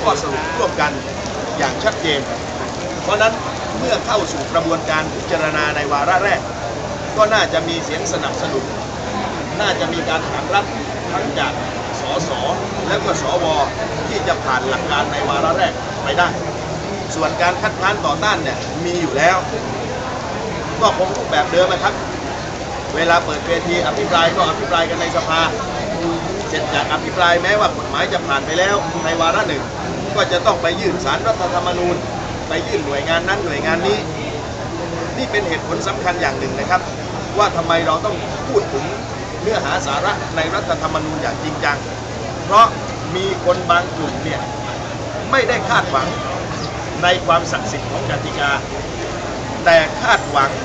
ข้อสรุปร่วมกันอย่างชัดเจนเพราะนั้นเมื่อเข้าสู่กระบวนการพิจารณาในวาระแรกก็น่าจะมีเสียงสนับสนุนน่าจะมีการขานรับทั้งจากสสและก็สวที่จะผ่านหลักการในวาระแรกไปได้ส่วนการคัดค้านต่อต้านเนี่ยมีอยู่แล้วก็คงรูปแบบเดิมนะครับเวลาเปิดเวทีอภิปรายก็อภิปรายกันในสภาเสร็จจากอภิปรายแม้ว่ากฎหมายจะผ่านไปแล้วในวาระหนึ่งก็จะต้องไปยื่นศาลรัฐธรรมนูญไปยื่นหน่วยงานนั้นหน่วยงานนี้นี่เป็นเหตุผลสำคัญอย่างหนึ่งนะครับว่าทำไมเราต้องพูดถึงเนื้อหาสาระในรัฐธรรมนูญอย่างจริงจังเพราะมีคนบางกลุ่มเนี่ยไม่ได้คาดหวังในความศักดิ์สิทธิ์ของกติกาแต่คาดหวัง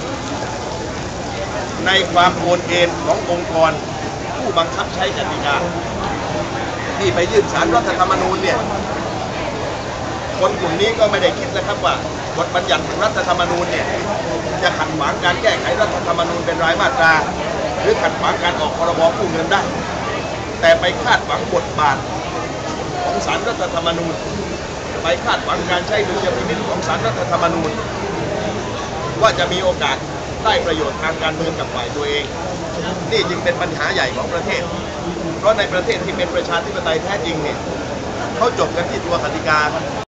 ในความโอนเอ็นขององค์กรผู้บังคับใช้กติกาที่ไปยื่นศาลรัฐธรรมนูญเนี่ยคนกลุ่มนี้ก็ไม่ได้คิดนะครับว่าบทบัญญัติของรัฐธรรมนูญเนี่ยจะขัดขวางการแก้ไขรัฐธรรมนูญเป็นรายมาตราหรือขัดขวางการออกพรบกู้เงินได้แต่ไปคาดหวังบทบาทของศาลรัฐธรรมนูญไปคาดหวังการใช้ดุลยพินิจของศาลรัฐธรรมนูญว่าจะมีโอกาสได้ประโยชน์ทางการเมืองกับฝ่ายตัวเองนี่จึงเป็นปัญหาใหญ่ของประเทศเพราะในประเทศที่เป็นประชาธิปไตยแท้จริงเนี่ยเขาจบกันที่ตัวกติกา